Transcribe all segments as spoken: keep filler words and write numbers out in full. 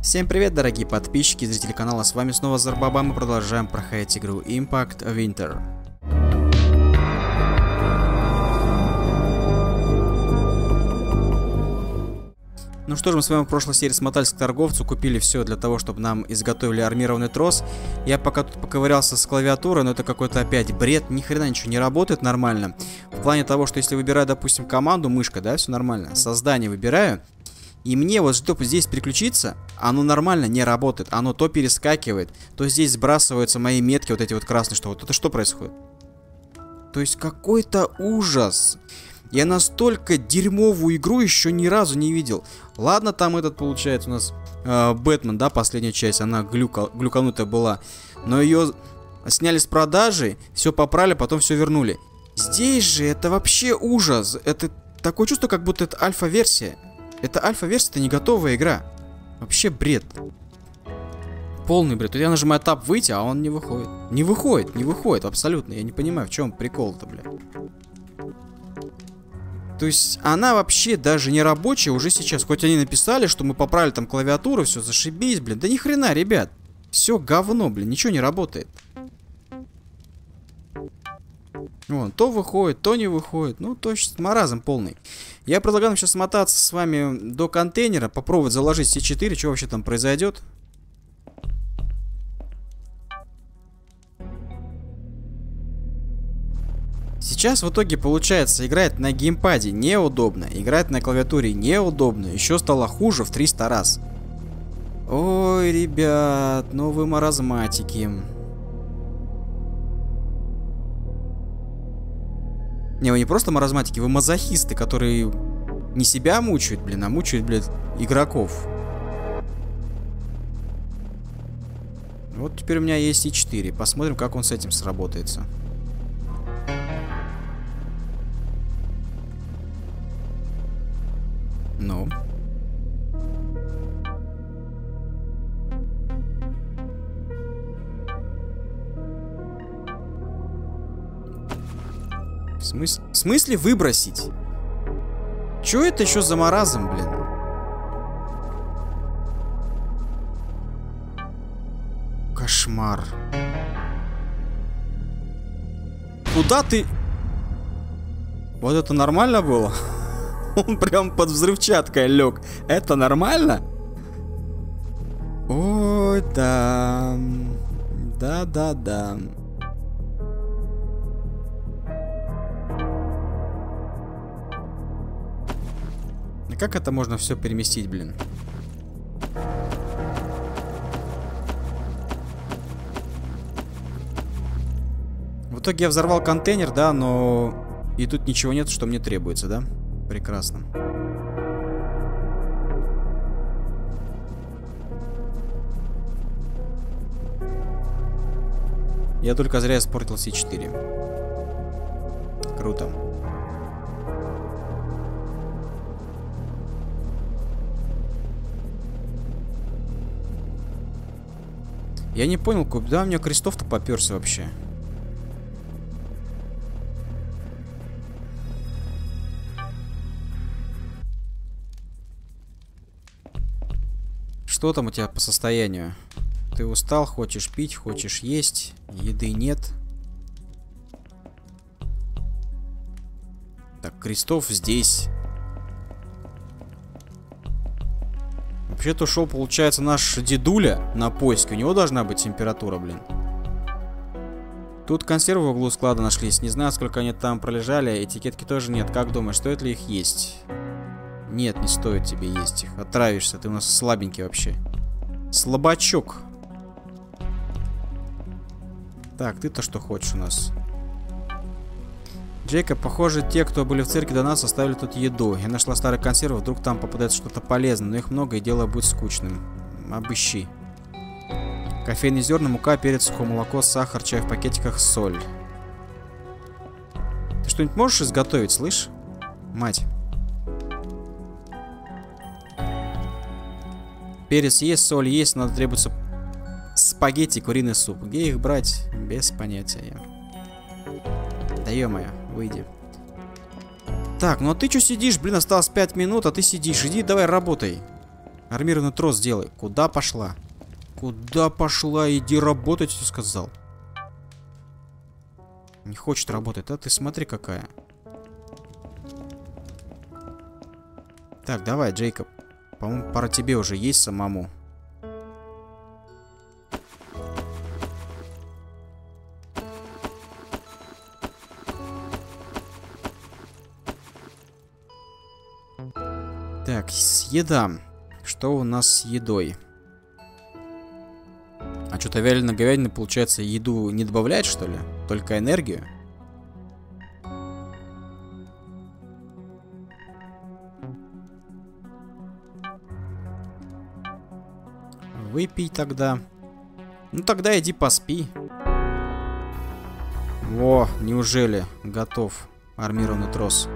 Всем привет, дорогие подписчики и зрители канала, с вами снова Зарбаба, мы продолжаем проходить игру Impact Winter. Ну что же, мы с вами в прошлой серии смотались к торговцу, купили все для того, чтобы нам изготовили армированный трос. Я пока тут поковырялся с клавиатурой, но это какой-то опять бред, ни хрена ничего не работает нормально. В плане того, что если выбираю, допустим, команду, мышка, да, все нормально, создание выбираю. И мне вот, чтобы здесь переключиться, оно нормально не работает. Оно то перескакивает, то здесь сбрасываются мои метки, вот эти вот красные, что вот это что происходит? То есть какой-то ужас. Я настолько дерьмовую игру еще ни разу не видел. Ладно, там этот, получается, у нас э, Бэтмен, да, последняя часть, она глюка, глюканутая была. Но ее сняли с продажи, все поправили, потом все вернули. Здесь же это вообще ужас. Это такое чувство, как будто это альфа-версия. Это альфа-версия, это не готовая игра. Вообще бред. Полный бред. Тут я нажимаю Tab выйти, а он не выходит. Не выходит, не выходит, абсолютно. Я не понимаю, в чем прикол-то, бля. То есть она вообще даже не рабочая уже сейчас. Хоть они написали, что мы поправили там клавиатуру, все, зашибись, блин. Да ни хрена, ребят. Все говно, блин, ничего не работает. Вон, то выходит, то не выходит. Ну, точно, маразм полный. Я предлагаю нам сейчас смотаться с вами до контейнера, попробовать заложить все четыре, что вообще там произойдет. Сейчас в итоге получается, играть на геймпаде неудобно, играть на клавиатуре неудобно, еще стало хуже в триста раз. Ой, ребят, ну вы маразматики. Не, вы не просто маразматики, вы мазохисты, которые не себя мучают, блин, а мучают, блядь, игроков. Вот теперь у меня есть и четыре. Посмотрим, как он с этим сработается. Ну. В смысле? В смысле выбросить? Чё это еще за маразм, блин? Кошмар. Куда ты? Вот это нормально было? Он прям под взрывчаткой лег. Это нормально? Ой, да. Да-да-да. Как это можно все переместить, блин? В итоге я взорвал контейнер, да, но и тут ничего нет, что мне требуется, да? Прекрасно. Я только зря испортил Си четыре. Круто. Я не понял, куда у меня крестов-то попёрся вообще. Что там у тебя по состоянию? Ты устал, хочешь пить, хочешь есть, еды нет. Так, крестов здесь. Вообще-то шел, получается, наш дедуля на поиск. У него должна быть температура, блин. Тут консервы в углу склада нашлись. Не знаю, сколько они там пролежали. Этикетки тоже нет. Как думаешь, стоит ли их есть? Нет, не стоит тебе есть их. Отравишься. Ты у нас слабенький вообще. Слабачок. Так, ты-то что хочешь у нас? Джейкоб, похоже, те, кто были в церкви до нас, оставили тут еду. Я нашла старые консервы, вдруг там попадается что-то полезное, но их много, и дело будет скучным. Обыщи. Кофейные зерна, мука, перец, сухое молоко, сахар, чай в пакетиках, соль. Ты что-нибудь можешь изготовить, слышь? Мать. Перец есть, соль есть, надо требуется спагетти, куриный суп. Где их брать? Без понятия. Да ё-моё, выйди. Так, ну а ты что сидишь? Блин, осталось пять минут, а ты сидишь. Иди, давай работай. Армированный трос делай. Куда пошла? Куда пошла? Иди работать, я сказал. Не хочет работать. А ты смотри, какая. Так, давай, Джейкоб. По-моему, пора тебе уже есть самому. Так, еда. Что у нас с едой? А что-то вяленая говядина, получается, еду не добавляет, что ли? Только энергию? Выпей тогда. Ну тогда иди поспи. Во, неужели готов армированный трос?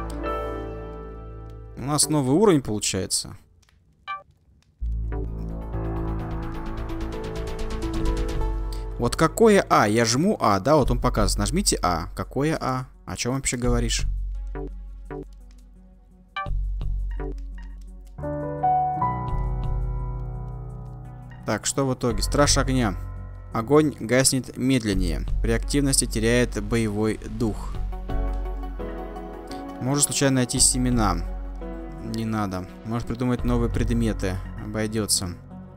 У нас новый уровень получается. Вот какое А? Я жму А, да, вот он показывает. Нажмите А. Какое А? О чем вообще говоришь? Так, что в итоге? Страж огня. Огонь гаснет медленнее. При активности теряет боевой дух. Можно случайно найти семена. Не надо. Может придумать новые предметы. Обойдется.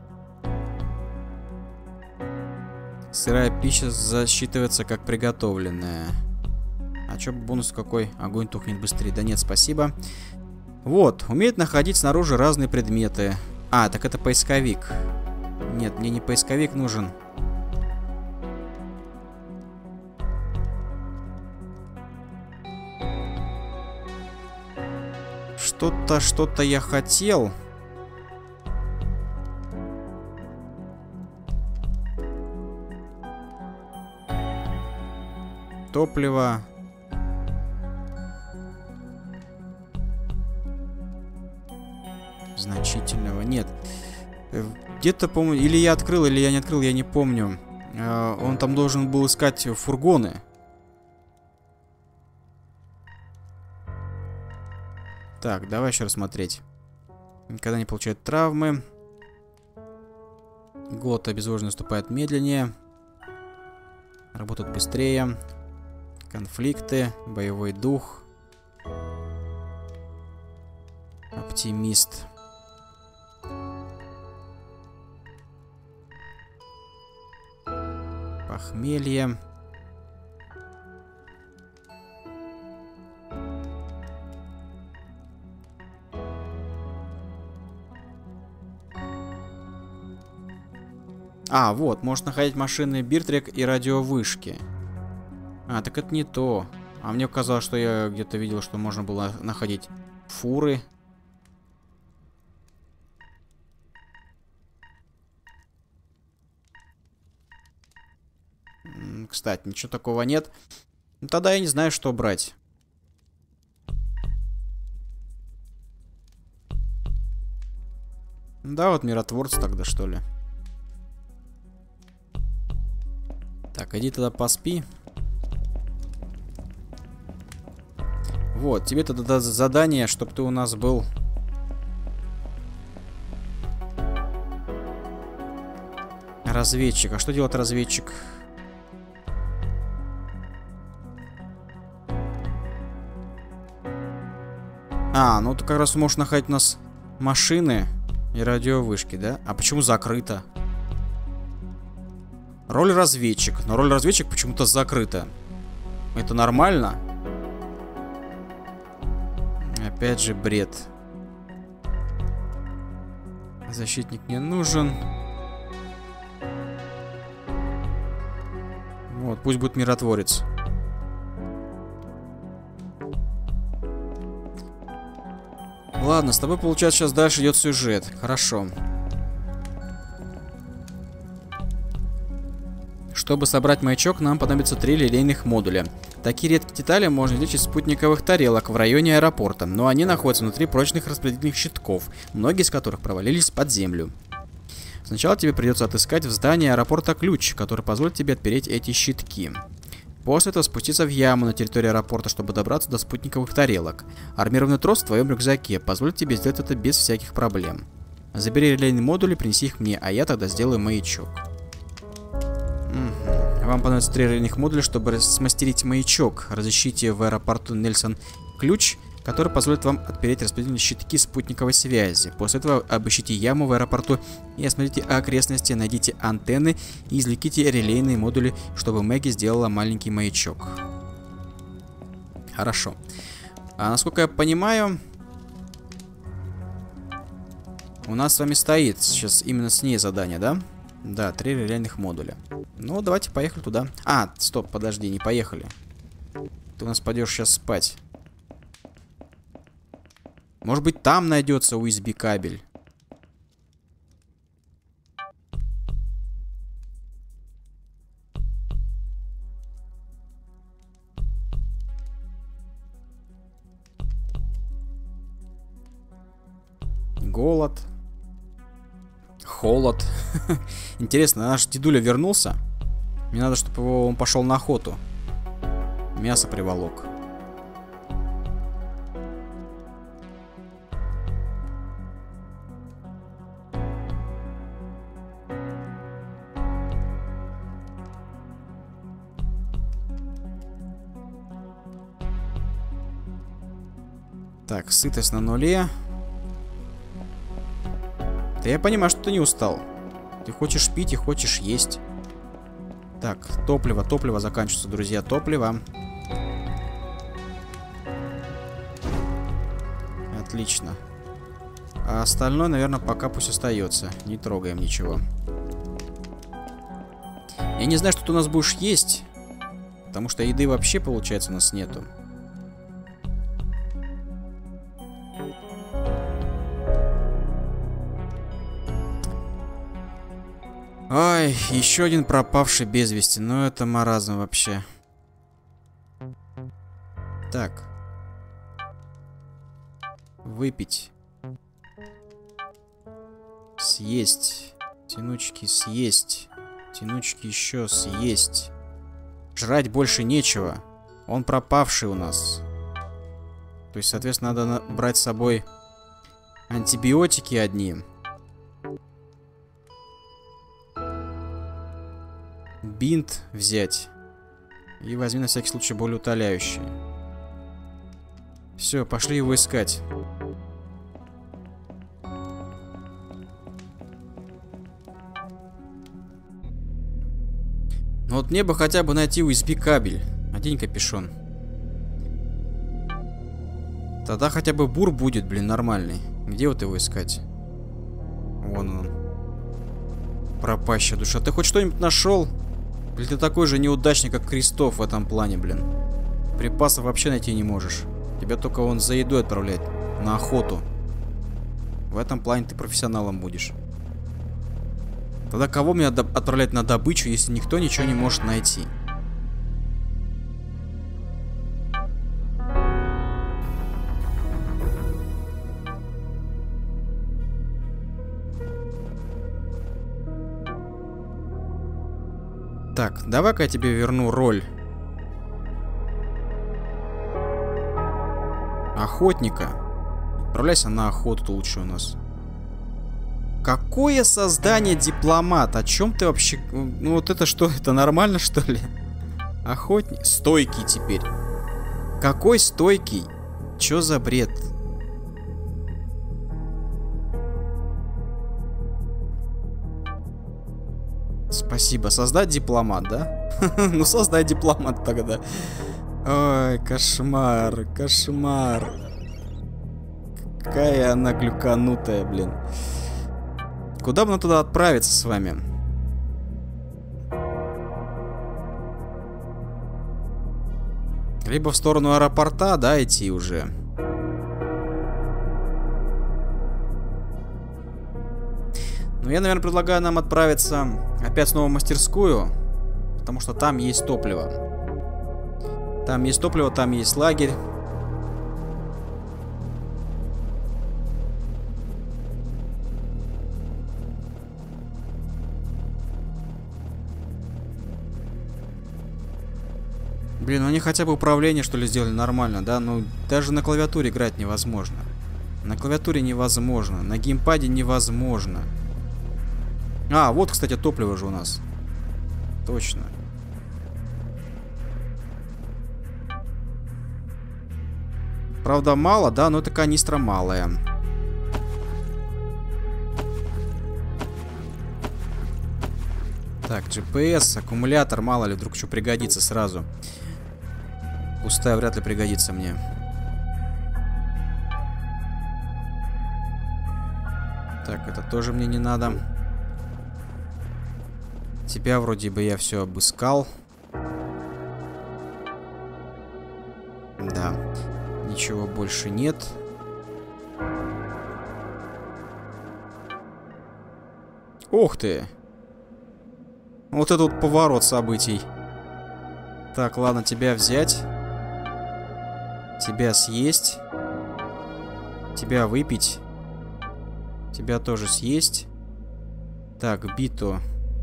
Сырая пища засчитывается как приготовленная. А чё бонус какой? Огонь тухнет быстрее. Да нет, спасибо. Вот. Умеет находить снаружи разные предметы. А, так это поисковик. Нет, мне не поисковик нужен. Что-то, что-то я хотел. Топливо. Значительного нет. Где-то, по-моему, или я открыл, или я не открыл, я не помню. Он там должен был искать фургоны. Так, давай еще рассмотреть. Никогда не получает травмы. Голод обезвоженно наступает медленнее. Работает быстрее. Конфликты. Боевой дух. Оптимист. Похмелье. А, вот, может находить машины Биртрек и радиовышки. А, так это не то. А мне казалось, что я где-то видел, что можно было находить фуры. Кстати, ничего такого нет. Тогда я не знаю, что брать. Да, вот миротворцы тогда, что ли. Так, иди тогда поспи. Вот, тебе тогда задание, чтобы ты у нас был... Разведчик. А что делает разведчик? А, ну ты как раз можешь находить у нас машины и радиовышки, да? А почему закрыто? Роль разведчик. Но роль разведчик почему-то закрыта. Это нормально? Опять же бред. Защитник не нужен. Вот, пусть будет миротворец. Ладно, с тобой, получается, сейчас дальше идет сюжет. Хорошо. Чтобы собрать маячок, нам понадобится три лилейных модуля. Такие редкие детали можно извлечь из спутниковых тарелок в районе аэропорта, но они находятся внутри прочных распределительных щитков, многие из которых провалились под землю. Сначала тебе придется отыскать в здании аэропорта ключ, который позволит тебе отпереть эти щитки. После этого спуститься в яму на территории аэропорта, чтобы добраться до спутниковых тарелок. Армированный трос в твоем рюкзаке позволит тебе сделать это без всяких проблем. Забери релейные модули, принеси их мне, а я тогда сделаю маячок. Угу. Вам понадобится три релейных модуля, чтобы смастерить маячок. Разыщите в аэропорту Нельсон ключ, который позволит вам отпереть распределительные щитки спутниковой связи. После этого обыщите яму в аэропорту и осмотрите окрестности, найдите антенны и извлеките релейные модули, чтобы Мэгги сделала маленький маячок. Хорошо. А насколько я понимаю, у нас с вами стоит сейчас именно с ней задание, да? Да, три релейных модуля. Ну, давайте поехали туда. А, стоп, подожди, не поехали. Ты у нас пойдешь сейчас спать. Может быть, там найдется ю эс би кабель. Голод. Холод. Интересно, наш дедуля вернулся? Мне надо, чтобы его, он пошел на охоту. Мясо приволок. Так, сытость на нуле. Да я понимаю, что ты не устал. Ты хочешь пить и хочешь есть. Так, топливо, топливо заканчивается, друзья, топливо. Отлично. А остальное, наверное, пока пусть остается. Не трогаем ничего. Я не знаю, что ты у нас будешь есть. Потому что еды вообще, получается, у нас нету. Ой, еще один пропавший без вести. Ну это маразм вообще. Так. Выпить. Съесть. Тянучки съесть. Тянучки еще съесть. Жрать больше нечего. Он пропавший у нас. То есть, соответственно, надо брать с собой антибиотики одни. Бинт взять. И возьми на всякий случай болеутоляющий. Все, пошли его искать. Ну вот мне бы хотя бы найти ю эс би кабель. Одень капюшон. Тогда хотя бы бур будет, блин, нормальный. Где вот его искать? Вон он. Пропащая душа. Ты хоть что-нибудь нашел? Или ты такой же неудачник, как Крестов в этом плане, блин? Припасов вообще найти не можешь. Тебя только он за едой отправлять. На охоту. В этом плане ты профессионалом будешь. Тогда кого мне отправлять на добычу, если никто ничего не может найти? Так, давай-ка я тебе верну роль охотника. Отправляйся на охоту лучше у нас. Какое создание дипломат? О чем ты вообще... Ну вот это что? Это нормально, что ли? Охотник? Стойкий теперь. Какой стойкий? Чё за бред? Спасибо. Создать дипломат, да? Ну, создай дипломат тогда. Ой, кошмар, кошмар. Какая она глюканутая, блин. Куда бы нам туда отправиться с вами? Либо в сторону аэропорта, да, идти уже. Ну, я, наверное, предлагаю нам отправиться опять снова в мастерскую, потому что там есть топливо. Там есть топливо, там есть лагерь. Блин, ну они хотя бы управление, что ли, сделали нормально, да? Ну, даже на клавиатуре играть невозможно. На клавиатуре невозможно. На геймпаде невозможно. А, вот, кстати, топливо же у нас. Точно. Правда, мало, да, но это канистра малая. Так, джи пи эс, аккумулятор, мало ли, вдруг что пригодится сразу. Пустая вряд ли пригодится мне. Так, это тоже мне не надо. Тебя вроде бы я все обыскал. Да. Ничего больше нет. Ух ты! Вот это вот поворот событий. Так, ладно, тебя взять. Тебя съесть. Тебя выпить. Тебя тоже съесть. Так, биту.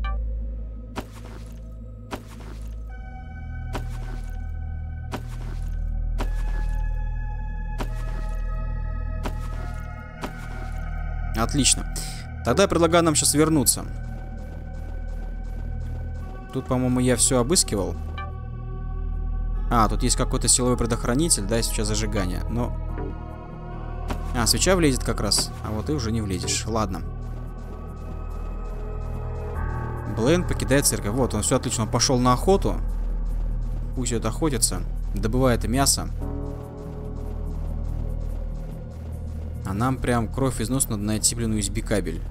Отлично. Тогда я предлагаю нам сейчас вернуться. Тут, по-моему, я все обыскивал. А, тут есть какой-то силовой предохранитель, да, сейчас зажигание. Но... А, свеча влезет как раз. А вот ты уже не влезешь. Ладно. Блейн покидает церковь. Вот, он все отлично. Он пошел на охоту. Пусть это охотится. Добывает мясо. А нам прям кровь из носа надо найти, блин, ю эс би кабель.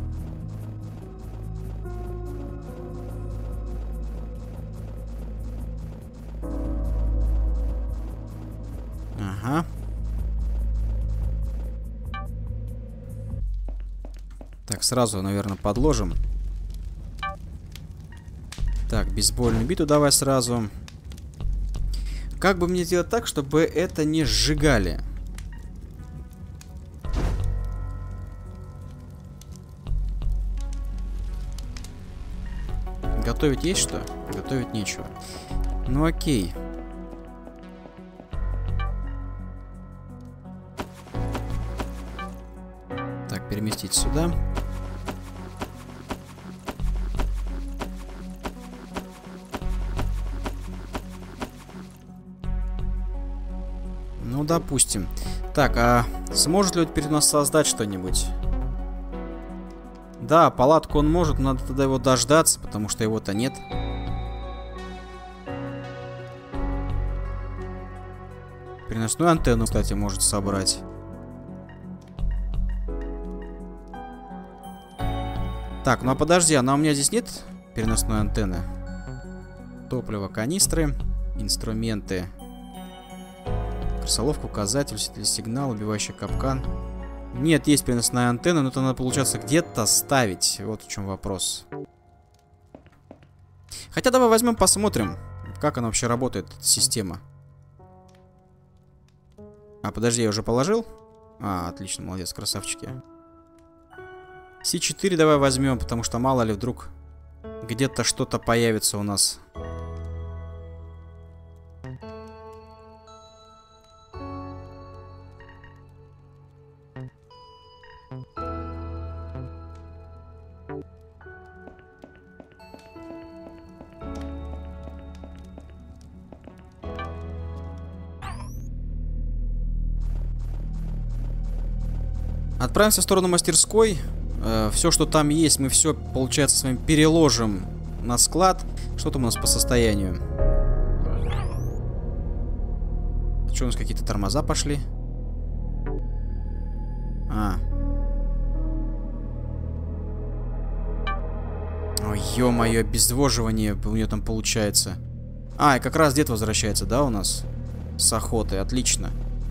Ага. Так, сразу, наверное, подложим. Так, бейсбольную биту давай сразу. Как бы мне сделать так, чтобы это не сжигали? Готовить есть что? Готовить нечего. Ну окей. Так, переместить сюда. Ну, допустим. Так, а сможет ли он теперь у нас создать что-нибудь? Да, палатку он может, но надо тогда его дождаться, потому что его-то нет. Переносную антенну, кстати, может собрать. Так, ну а подожди, она у меня здесь нет переносной антенны? Топливо, канистры, инструменты. Крысоловка, указатель, сигнал, убивающий капкан. Нет, есть переносная антенна, но это надо, получаться, где-то ставить. Вот в чем вопрос. Хотя давай возьмем, посмотрим, как она вообще работает, эта система. А, подожди, я уже положил? А, отлично, молодец, красавчики. си четыре давай возьмем, потому что мало ли вдруг где-то что-то появится у нас. Отправимся в сторону мастерской. Э, все, что там есть, мы все, получается, с вами переложим на склад. Что там у нас по состоянию? Что у нас, какие-то тормоза пошли? А. Ой, ё-моё, обезвоживание у нее там получается. А, и как раз дед возвращается, да, у нас? С охоты, отлично.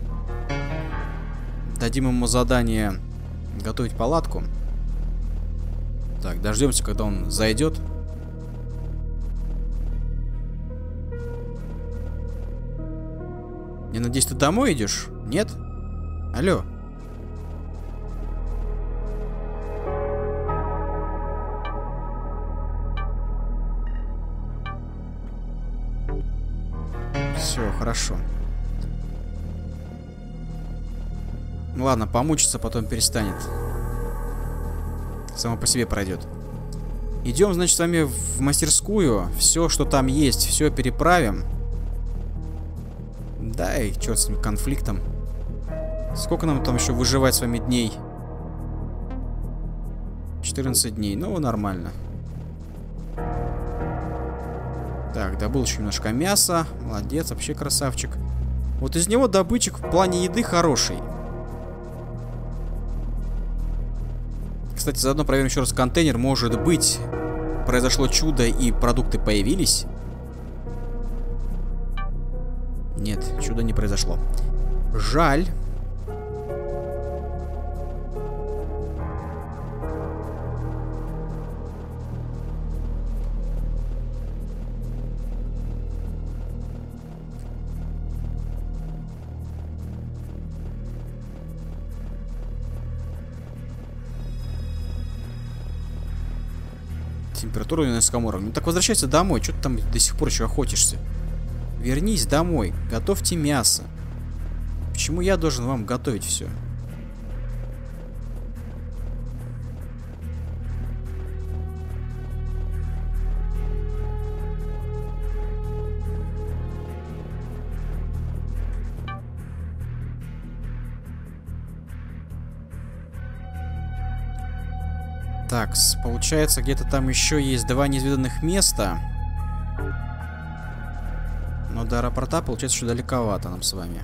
Дадим ему задание готовить палатку. Так, дождемся, когда он зайдет. Я надеюсь, ты домой идешь? Нет? Алло. Все, хорошо. Ну ладно, помучиться потом перестанет. Само по себе пройдет. Идем, значит, с вами в мастерскую. Все, что там есть, все переправим. Да, и черт с этим конфликтом. Сколько нам там еще выживать с вами дней? четырнадцать дней. Ну, нормально. Так, добыл еще немножко мяса. Молодец, вообще красавчик. Вот из него добытчик в плане еды хороший. Кстати, заодно проверим еще раз контейнер. Может быть, произошло чудо и продукты появились? Нет, чудо не произошло. Жаль. Температура на несколько уровней. Ну так возвращайся домой. Что ты там до сих пор еще охотишься? Вернись домой. Готовьте мясо. Почему я должен вам готовить все? Так, получается, где-то там еще есть два неизведанных места. Но до аэропорта, получается, еще далековато нам с вами.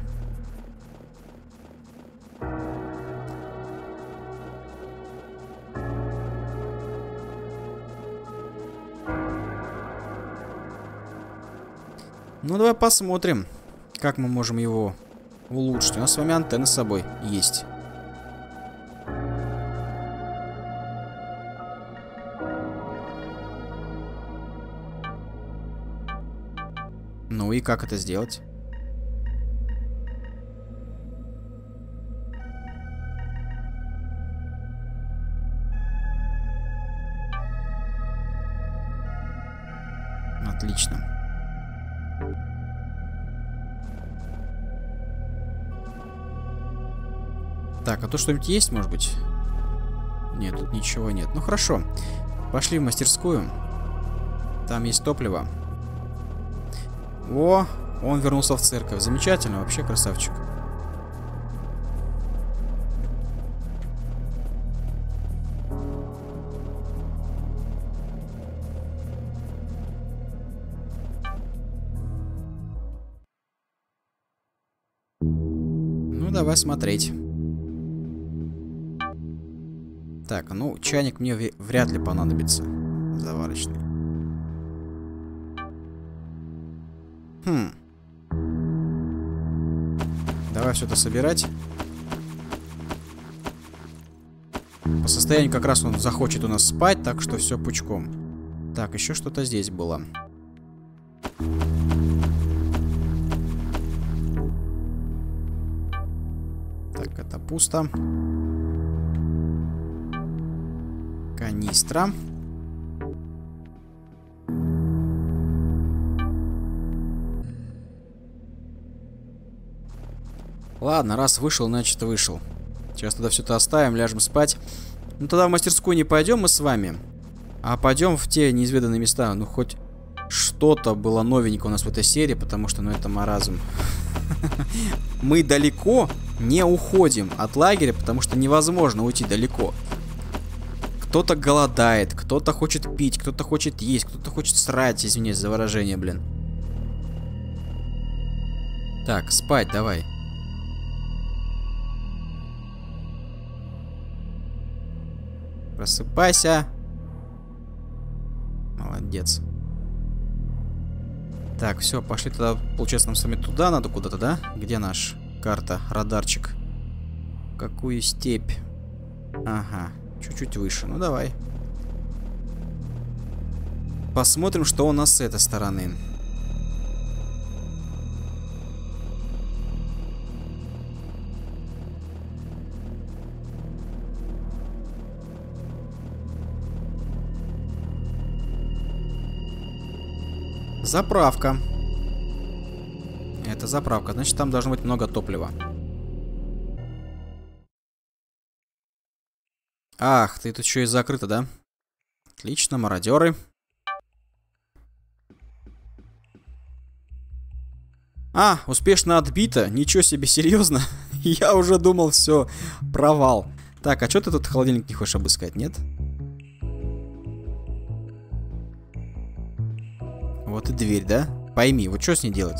Ну, давай посмотрим, как мы можем его улучшить. У нас с вами антенна с собой есть. Ну и как это сделать? Отлично. Так, а то что-нибудь есть, может быть? Нет, тут ничего нет. Ну хорошо. Пошли в мастерскую. Там есть топливо. О, он вернулся в церковь. Замечательно, вообще красавчик. Ну, давай смотреть. Так, ну, чайник мне вряд ли понадобится. Заварочный. Хм. Давай все это собирать. По состоянию как раз он захочет у нас спать, так что все пучком. Так, еще что-то здесь было. Так, это пусто. Канистра. Ладно, раз вышел, значит вышел. Сейчас тогда все это оставим, ляжем спать. Ну тогда в мастерскую не пойдем мы с вами, а пойдем в те неизведанные места. Ну хоть что-то было новенькое у нас в этой серии, потому что, ну, это маразм. Мы далеко не уходим от лагеря, потому что невозможно уйти далеко. Кто-то голодает, кто-то хочет пить, кто-то хочет есть, кто-то хочет срать, извиняюсь за выражение, блин. Так, спать давай. Просыпайся. Молодец. Так, все, пошли тогда. Получается, нам с вами туда надо куда-то, да? Где наш карта, радарчик? Какую степь? Ага, чуть-чуть выше. Ну, давай. Посмотрим, что у нас с этой стороны. Заправка. Это заправка, значит, там должно быть много топлива. Ах, ты тут еще и закрыто, да? Отлично, мародеры. А, успешно отбито. Ничего себе, серьезно? Я уже думал, все, провал. Так, а что ты тут холодильник не хочешь обыскать, нет? Вот и дверь, да? Пойми, вот что с ней делать?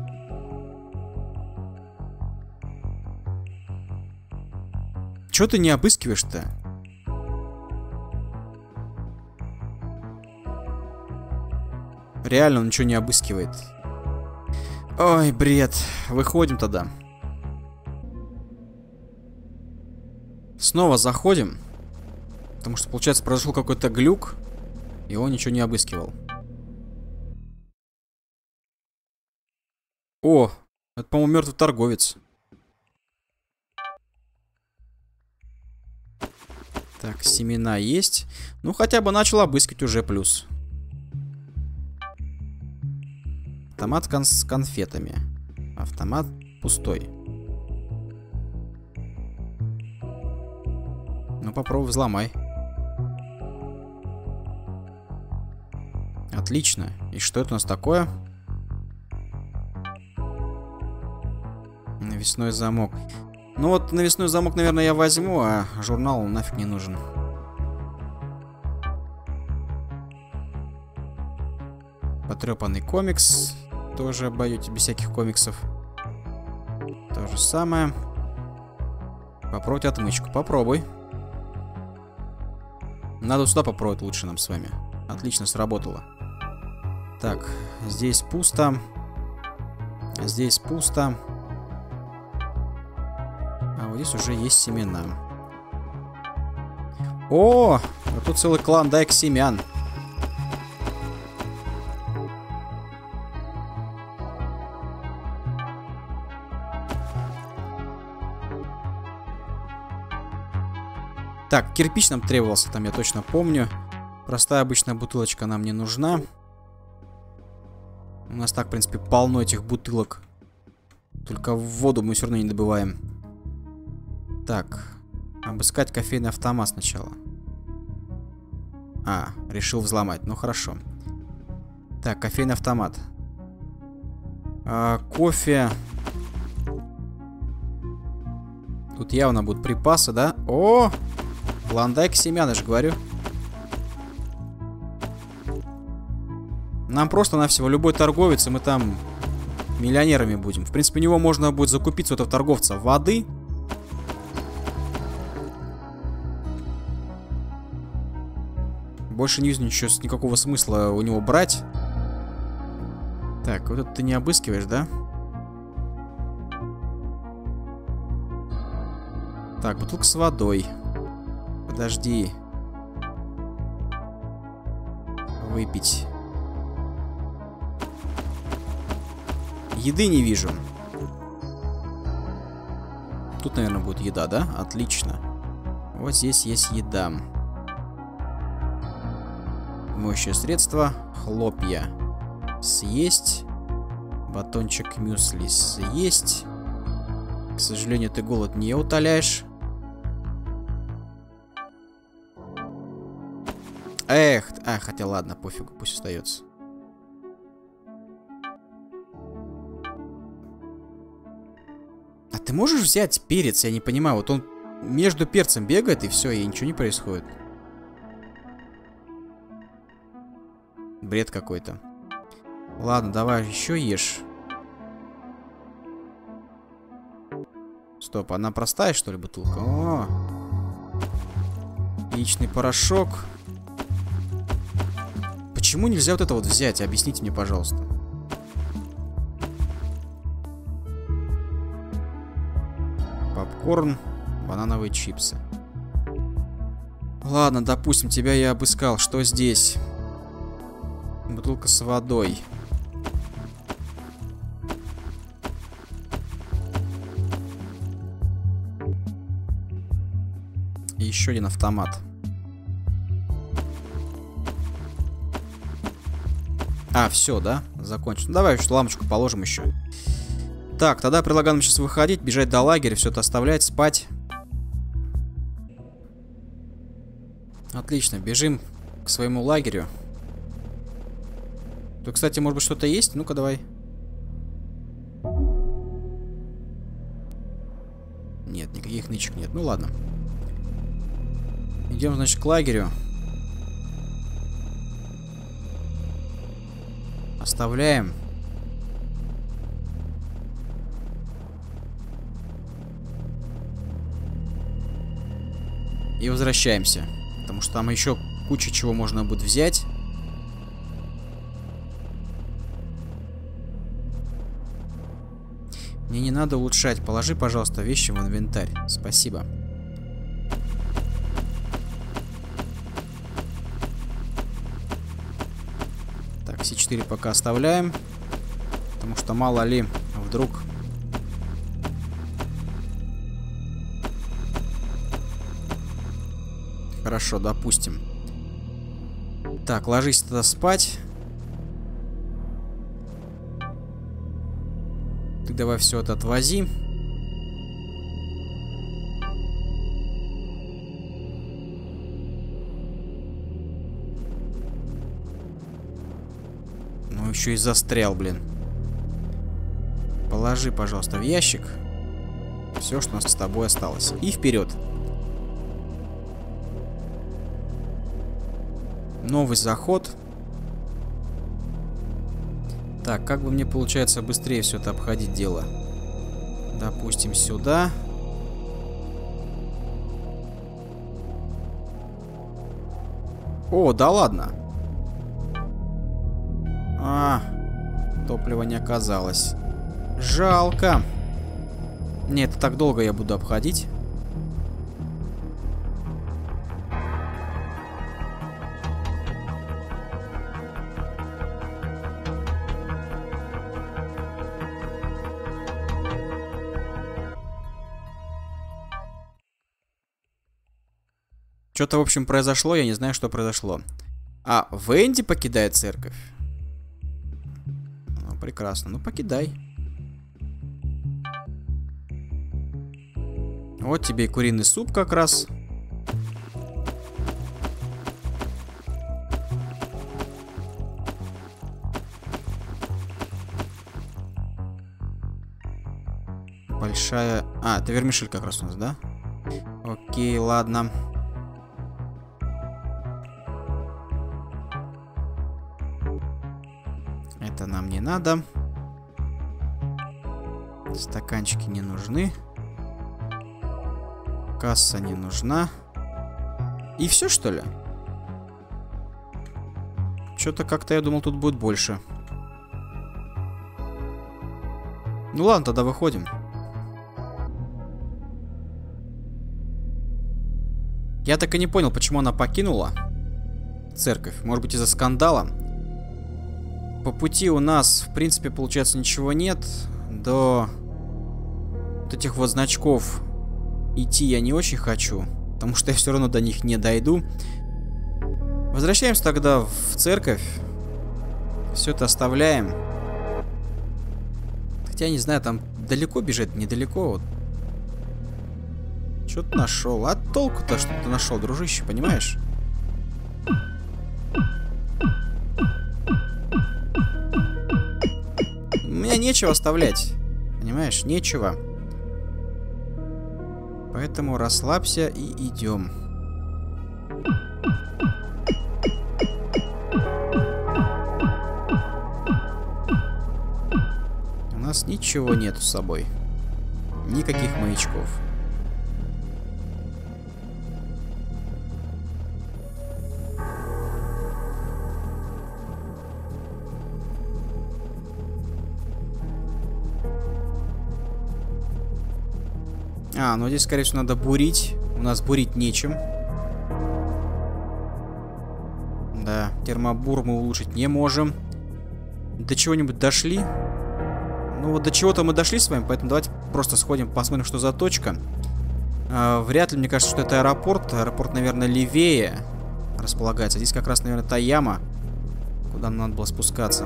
Чё ты не обыскиваешь-то? Реально он ничего не обыскивает. Ой, бред. Выходим тогда. Снова заходим. Потому что, получается, произошел какой-то глюк. И он ничего не обыскивал. О, это, по-моему, мертвый торговец. Так, семена есть. Ну, хотя бы начал обыскивать уже плюс. Автомат кон с конфетами. Автомат пустой. Ну, попробуй взломай. Отлично. И что это у нас такое? Навесной замок. Ну вот, навесной замок, наверное, я возьму, а журнал нафиг не нужен. Потрепанный комикс. Тоже обойдете без всяких комиксов. То же самое. Попробуйте отмычку. Попробуй. Надо сюда попробовать лучше нам с вами. Отлично, сработало. Так, здесь пусто. Здесь пусто. А вот здесь уже есть семена. О! Вот тут целый клондайк семян. Так, кирпич нам требовался, там я точно помню. Простая обычная бутылочка нам не нужна. У нас так, в принципе, полно этих бутылок. Только воду мы все равно не добываем. Так, обыскать кофейный автомат сначала. А, решил взломать, ну хорошо. Так, кофейный автомат. А, кофе. Тут явно будут припасы, да? О! Клондайк семян, я же говорю. Нам просто-навсего любой торговец, и мы там миллионерами будем. В принципе, у него можно будет закупить у этого торговца воды. Больше не вижу ничего, никакого смысла у него брать. Так, вот это ты не обыскиваешь, да? Так, бутылка с водой. Подожди. Выпить. Еды не вижу. Тут, наверное, будет еда, да? Отлично. Вот здесь есть еда. Моющее средство. Хлопья. Съесть. Батончик мюсли съесть. К сожалению, ты голод не утоляешь. Эх, а, хотя ладно, пофигу, пусть остается. А ты можешь взять перец? Я не понимаю, вот он между перцем бегает и все, и ничего не происходит. Бред какой-то. Ладно, давай еще ешь. Стоп, она простая, что ли, бутылка? О! Яичный порошок. Почему нельзя вот это вот взять? Объясните мне, пожалуйста. Попкорн, банановые чипсы. Ладно, допустим, тебя я обыскал. Что здесь? Бутылка с водой. И еще один автомат. А, все, да? Закончено. Давай еще лампочку положим еще. Так, тогда предлагаю сейчас выходить, бежать до лагеря, все это оставлять, спать. Отлично, бежим к своему лагерю. Тут, кстати, может быть, что-то есть? Ну-ка, давай. Нет, никаких нычек нет. Ну, ладно. Идем, значит, к лагерю. Оставляем. И возвращаемся. Потому что там еще куча чего можно будет взять. Мне не надо улучшать. Положи, пожалуйста, вещи в инвентарь. Спасибо. Так, Си четыре пока оставляем. Потому что мало ли, вдруг... Хорошо, допустим. Так, ложись тогда спать. Ты давай все это отвози. Ну, еще и застрял, блин. Положи, пожалуйста, в ящик все, что у нас с тобой осталось. И вперед. Новый заход. Так, как бы мне получается быстрее все это обходить дело? Допустим, сюда. О, да ладно. А, топлива не оказалось. Жалко. Нет, так долго я буду обходить. Что-то, в общем, произошло, я не знаю, что произошло. А, Венди покидает церковь? Ну, прекрасно, ну покидай. Вот тебе и куриный суп как раз. Большая... А, это вермишель как раз у нас, да? Окей, ладно. Это нам не надо. Стаканчики не нужны. Касса не нужна. И все, что ли? Что-то как-то я думал, тут будет больше. Ну ладно, тогда выходим. Я так и не понял, почему она покинула церковь. Может быть, из-за скандала? По пути у нас, в принципе, получается, ничего нет. До вот этих вот значков идти я не очень хочу, потому что я все равно до них не дойду. Возвращаемся тогда в церковь. Все это оставляем. Хотя, я не знаю, там далеко бежать, недалеко. Вот. Что ты нашел? А толку-то, что ты нашел, дружище, понимаешь? У меня нечего оставлять. Понимаешь, нечего. Поэтому расслабься и идем. У нас ничего нету с собой. Никаких маячков. А, ну здесь, скорее всего, надо бурить. У нас бурить нечем. Да, термобур мы улучшить не можем. До чего-нибудь дошли? Ну вот до чего-то мы дошли с вами, поэтому давайте просто сходим, посмотрим, что за точка. А, вряд ли, мне кажется, что это аэропорт. Аэропорт, наверное, левее располагается. Здесь как раз, наверное, та яма, куда нам надо было спускаться.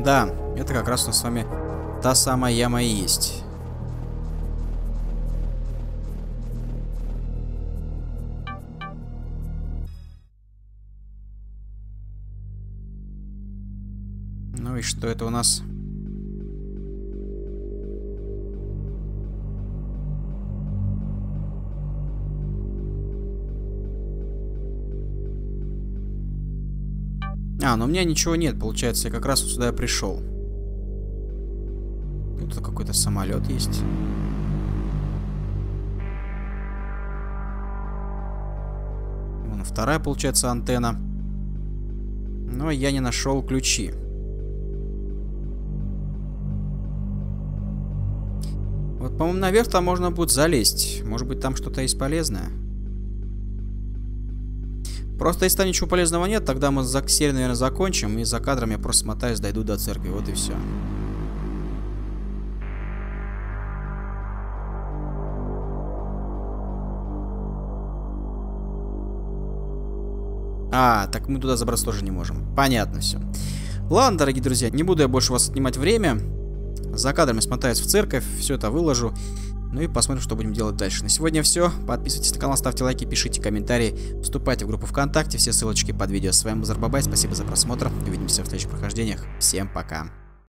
Да, это как раз у нас с вами та самая яма и есть. Ну и что это у нас? А, но у меня ничего нет, получается, я как раз вот сюда пришел. Тут какой-то самолет есть. Вон вторая, получается, антенна. Но я не нашел ключи. Вот, по-моему, наверх там можно будет залезть. Может быть, там что-то есть полезное. Просто если там ничего полезного нет, тогда мы за серию, наверное, закончим. И за кадром я просто смотаюсь, дойду до церкви. Вот и все. А, так мы туда забраться тоже не можем. Понятно все. Ладно, дорогие друзья, не буду я больше вас отнимать время. За кадрами смотаюсь в церковь, все это выложу. Ну и посмотрим, что будем делать дальше. На сегодня все. Подписывайтесь на канал, ставьте лайки, пишите комментарии, вступайте в группу ВКонтакте. Все ссылочки под видео. С вами был Зарбабай. Спасибо за просмотр. Увидимся в следующих прохождениях. Всем пока.